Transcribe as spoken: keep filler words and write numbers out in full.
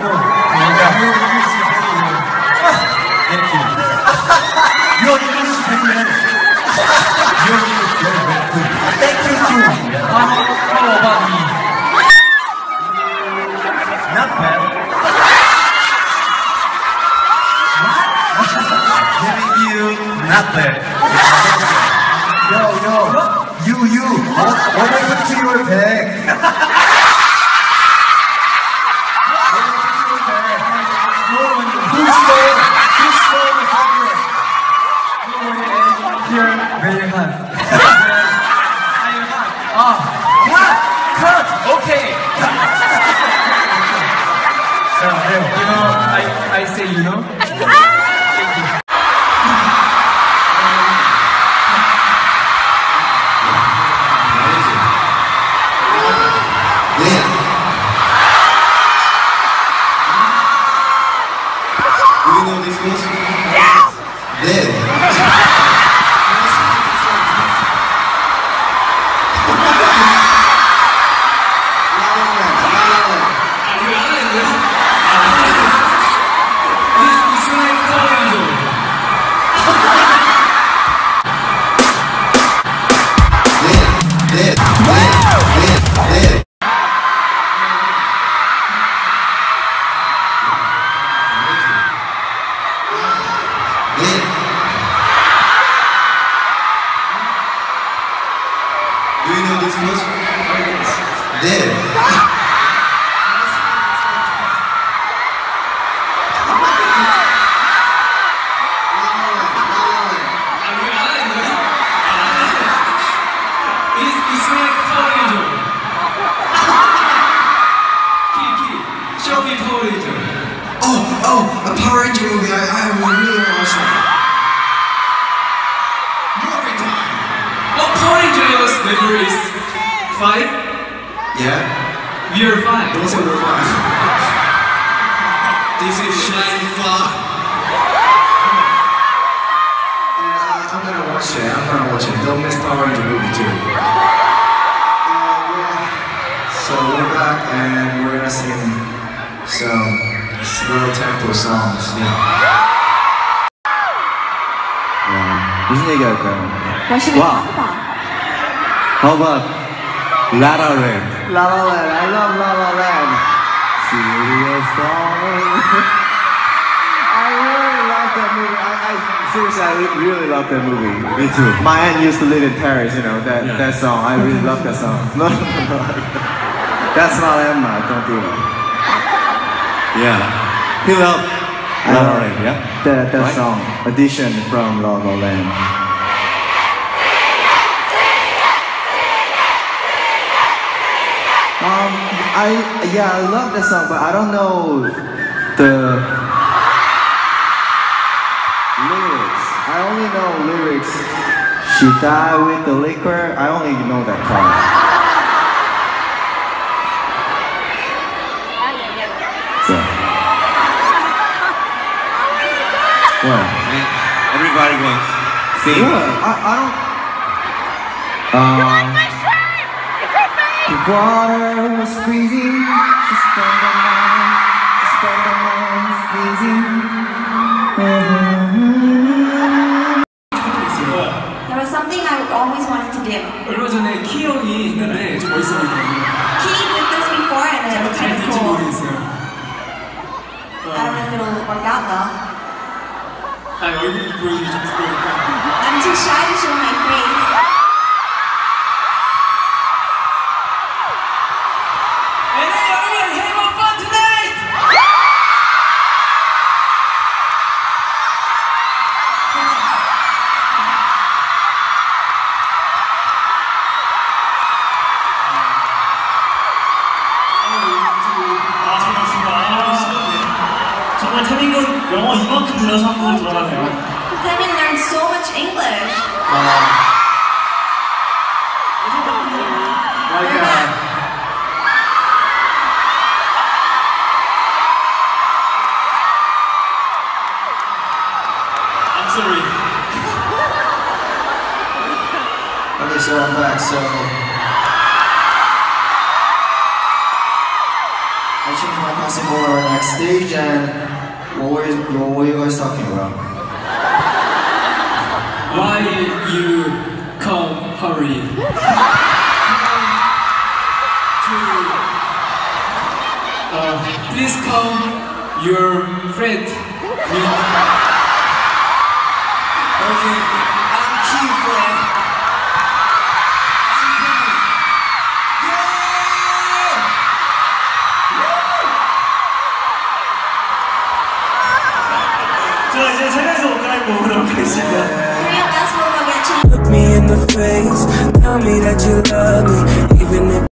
Thank you. Your English is very good. Your English is very good. Thank you too. How, how about me? Not bad. What? Giving you not bad. Yo, yo. You, you. What, what happened to your bag? Who stole? Who stole the fabric? Here, very hot. Ah, hot, cut. Okay. So, you know, I, I say, you know. Thank you. Do you know this music? There. It's like Power Ranger. Kiki, show me Power Ranger. Oh, oh, a Power Ranger movie. I, I really want to watch that. Morphin time. Oh, Power Rangers number is five. Yeah? We are five. Don't say we're five. This is Shine Five. Yeah, I'm gonna watch it. I'm gonna watch it. Don't miss Power Ranger movie too. Uh, yeah. So we're back and we're gonna sing some slow tempo songs. Yeah. 무슨 얘기 할까요? What should we talk about? How about La La Land? La La Land. I love La La Land. Serious song. I really love that movie. I, I seriously, I really love that movie. Me too. My aunt used to live in Paris. You know that Yeah. that song. I really love that song. No, no, no. That's not Emma. Don't do it. Yeah. He loved La La Land, yeah? That that Right? song, Audition from La La Land. Um, I yeah, I love the song, but I don't know the lyrics. I only know lyrics. She died with the liquor. I only know that part. So. What? Everybody wants sing. What? I, I don't. Um, the water was freezing. She spent the night. She spent the night sneezing. There was something I always wanted to do. 얼마 전에 키 형이 있는데 좀 멋있어 보이더라고요. He did this before and it was 잘 kind of 될지 cool. 모르겠어요. I don't know if it'll work out though. 아 얼굴 보여주기 좀 부끄러우니까. I'm too shy to show my face. And then everyone have more fun tonight! 아, 잘 봤습니다. 아, 신기하네. 정말 태민군 영어 이만큼 늘어서 한국으로 돌아가네요. Taemin learned so much English. Like uh, I'm sorry. okay, so I'm back. So I changed my costume for our next stage, and what were you, what were you guys talking about? Why you come hurry? to, uh, please come your friend. Okay, I'm key friend. I'm coming. 저 이제 차량에서 옷 갈아입고 오도록 하겠습니다. Korean basketball will get you. Look me in the face, tell me that you love me, even if